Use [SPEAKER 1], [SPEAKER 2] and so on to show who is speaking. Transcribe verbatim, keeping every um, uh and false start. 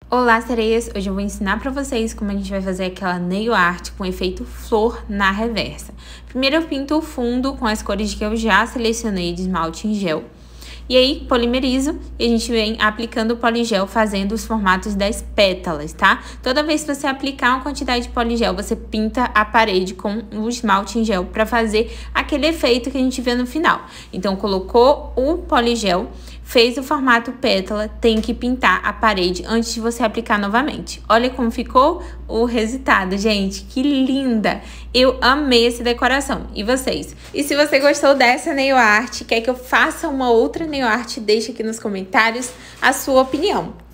[SPEAKER 1] Olá, sereias! Hoje eu vou ensinar pra vocês como a gente vai fazer aquela nail art com efeito flor na reversa. Primeiro eu pinto o fundo com as cores que eu já selecionei de esmalte em gel. E aí, polimerizo e a gente vem aplicando o poligel, fazendo os formatos das pétalas, tá? Toda vez que você aplicar uma quantidade de poligel, você pinta a parede com o esmalte em gel para fazer aquele efeito que a gente vê no final. Então, colocou o poligel, fez o formato pétala, tem que pintar a parede antes de você aplicar novamente. Olha como ficou o resultado, gente. Que linda! Eu amei essa decoração. E vocês? E se você gostou dessa nail art, quer que eu faça uma outra nail art, deixa aqui nos comentários a sua opinião.